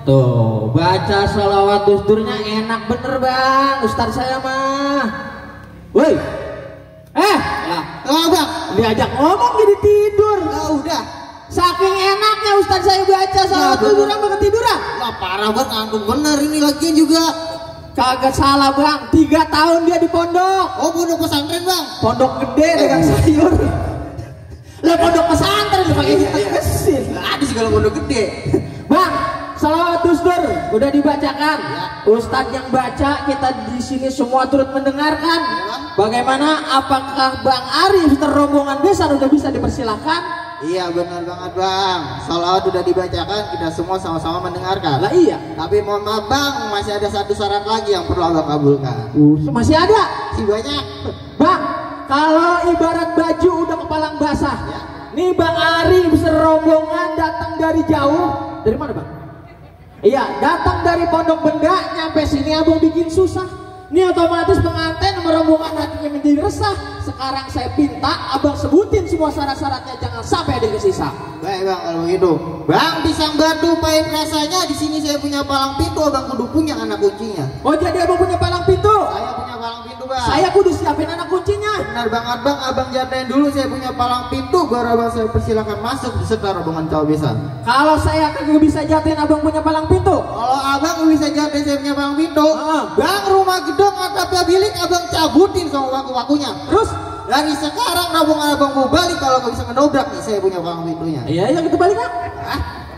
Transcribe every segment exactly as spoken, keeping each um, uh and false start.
Tuh, baca sholawat dusturnya enak bener bang, Ustadz saya mah. Woi, eh, lah, oh, bang, diajak ngomong jadi tidur. Nah, udah. Saking enaknya Ustadz saya baca sholawat Ya, dustur sampai ketiduran. Wah parah banget, ngantuk bener ini lagian juga. Kagak salah bang, tiga tahun dia di pondok. Oh pondok pesantren bang. Pondok gede dengan sayur. Lah pondok pesantren lu pakai Iya, kita iya. mesin. Ada segala pondok gede. Bang, sholawat dustur udah dibacakan. Ya. Ustadz yang baca, kita di sini semua turut mendengarkan. Ya. Bagaimana? Apakah Bang Arif terrombongan besar udah bisa dipersilahkan? Iya benar banget bang. Salawat udah dibacakan, kita semua sama-sama mendengarkan. Lah iya. Tapi mohon maaf bang, masih ada satu syarat lagi yang perlu abang kabulkan. Uh, masih ada. Si banyak. Bang, kalau ibarat baju udah kepalang basah. Ya. Nih Bang Arif serombongan datang dari jauh. Dari mana bang? Iya, datang dari Pondok Benda nyampe sini abang bikin susah. Ini otomatis pengantin merombongan hatinya menjadi resah. Sekarang saya minta abang sebutin semua syarat-syaratnya, jangan sampai ada yang kesisa. Baik bang kalau begitu. Bang pisang batu pahit rasanya, di sini saya punya palang pintu, abang kudu punya anak kuncinya. Oh jadi abang punya palang pintu? Saya punya palang pintu bang. Saya kudu siapin anak kuncinya. Benar banget bang, abang jatain dulu saya punya palang pintu, baru abang saya persilakan masuk beserta rombongan cawabesan. Kalau saya kagak bisa jatin abang punya palang pintu. Kalau abang bisa jatain saya punya palang pintu, Ah. bang rumah gedung atapnya bilik abang cabutin sama waku-wakunya. Terus? Dari sekarang rombongan abang mau balik kalau nggak bisa ngedobrak nih saya punya palang pintunya. Iya, iya kita balik kan? Hah?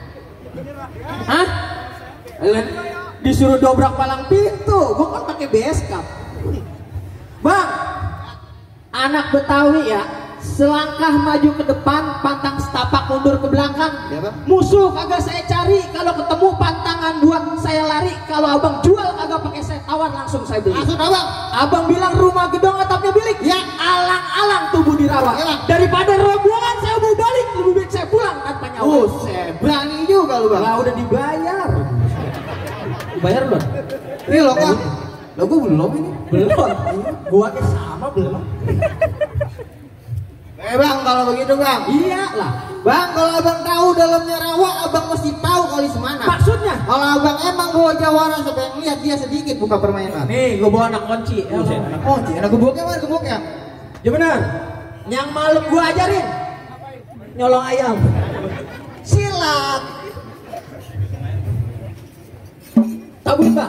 Hah? Kalian disuruh dobrak palang pintu, gua kan pakai beskap. Bang, anak Betawi ya, selangkah maju ke depan, pantang setapak mundur ke belakang. Ya, Bang. Musuh kagak saya cari, kalau ketemu pantangan buat saya lari. Kalau abang jual kagak pakai saya tawar, langsung saya beli. Langsung abang. Abang bilang rumah gedong atapnya bilik. Ya. Alang-alang tubuh dirawat. Ya, Bang. Daripada rombongan saya mau balik, lebih baik saya pulang tanpa nyawa. Oh, saya berani juga lu bang. Lah udah dibayar. Dibayar belum? Ini lo kan, lo gue belum ini. Belum. Gua ke sama belum. Eh bang, kalau begitu bang. Iya lah. Bang, kalau abang tahu dalamnya rawa, abang mesti tahu kali semana. Maksudnya? Kalau abang emang bawa jawara sampai ngeliat dia sedikit buka permainan. Nih, gua bawa anak kunci. Ya, Oh, cik, anak geboknya mana geboknya? ya benar. Yang malam gua ajarin. Nyolong ayam. Silat. Tabung bang.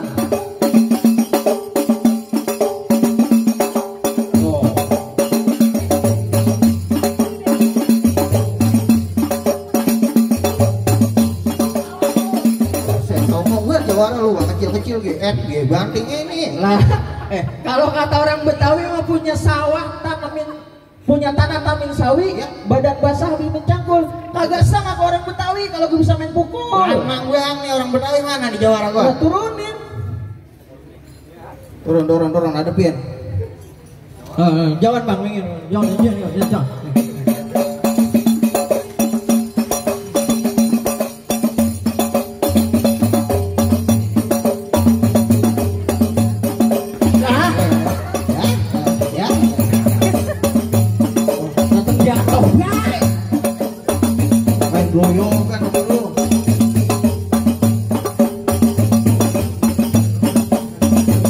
Jawara lu bang kecil-kecil gitu, eh, gitu bantingnya ini. Lah, eh kalau kata orang Betawi mah punya sawah tanamin, punya tanah tamin sawi, Ya. badan basah habis mencangkul. Kagak sama ke orang Betawi kalau gue bisa main pukul. Emang bang nih orang Betawi mana di Jawara gua? Udah turunin. Turun, turun, turun, adepin. Uh, jangan bang, jangan, jangan, jangan, jangan.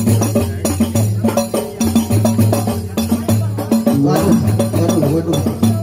Waduh, waduh, waduh.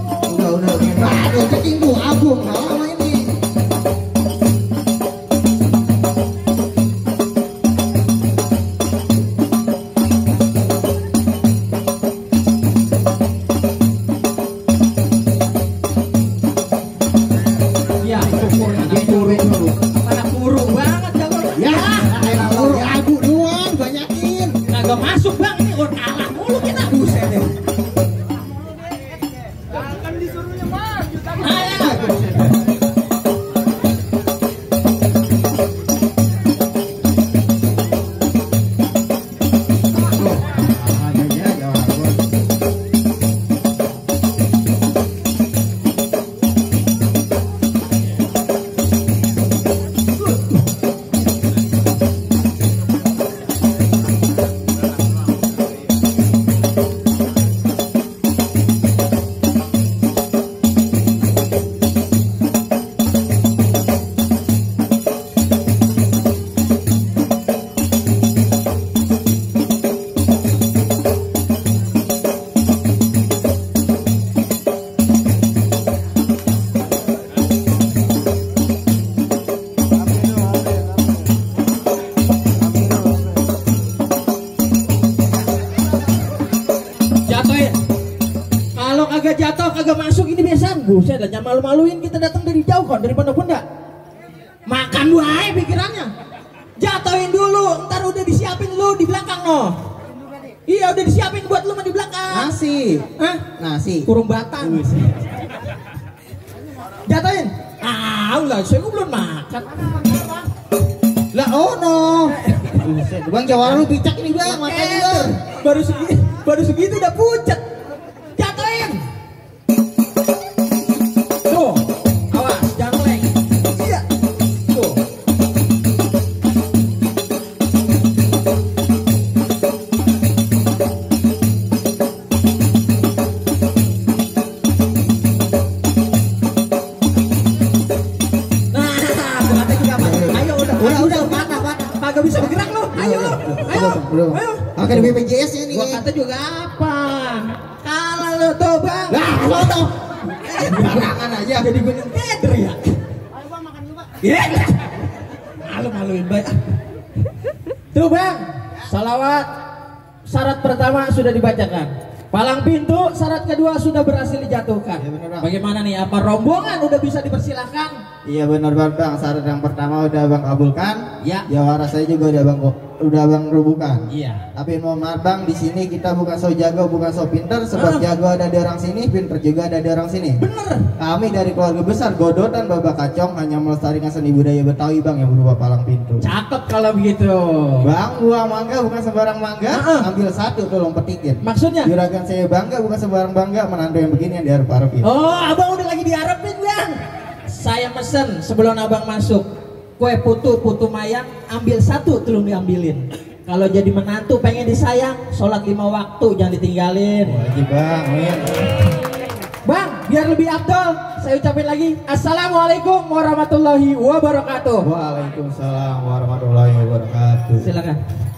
kagak masuk ini biasaan. Buset lah, jangan malu-maluin kita datang dari jauh kan, dari pondok benda. Makan wae pikirannya. Jatuhin dulu, ntar udah disiapin lu di belakang no. Iya udah disiapin buat lu mah di belakang. Nasi. Hah? Nasi. Kurung batang. Jatuhin. Ah, lah saya belum makan. Lah oh no. Buset, Bang Jawa lu picak ini Bang, makanya Bang. Baru segitu, baru segitu udah pucat. Jatuhin. Tuh, awas jangan meleng. Iya. Tuh. Kagak bisa bergerak lu, ayo lu, ayo, ayo. Oke, di B P J S ya nih. Gua kata juga apa? Kalah lu tuh bang. Lah, lo tuh. Barangan aja. Jadi gue ngeder ya. Ayo bang makan dulu bang. Iya. Malu-maluin baik. Tuh bang, salawat. Syarat pertama sudah dibacakan. Palang pintu syarat kedua sudah berhasil dijatuhkan. Ya, bener, Bang. Bagaimana nih? Apa rombongan udah bisa dipersilahkan? Iya benar banget Bang, syarat yang pertama udah Bang kabulkan. Ya. Jawara saya juga udah Bang udah Bang rubuhkan. Iya. Tapi mohon maaf Bang, di sini kita bukan so jago, bukan so pinter. Sebab Ah. jago ada di orang sini, pinter juga ada di orang sini. Bener. Kami dari keluarga besar Godot dan Babak Kacong hanya melestarikan seni budaya Betawi Bang yang berupa palang pintu. Cakep kalau begitu. Bang, buah mangga bukan sembarang mangga, Ah. ambil satu tolong petikin. Maksudnya? Juragan saya bangga bukan sembarang bangga, menantu yang begini yang diharap-harapin. Oh, abang udah lagi diharapin bang. Saya mesen sebelum abang masuk kue putu putu mayang, ambil satu tolong diambilin. Kalau jadi menantu pengen disayang, sholat lima waktu jangan ditinggalin. Wajib Bang, amin. Bang, biar lebih afdol, saya ucapin lagi assalamualaikum warahmatullahi wabarakatuh. Waalaikumsalam warahmatullahi wabarakatuh. Silakan.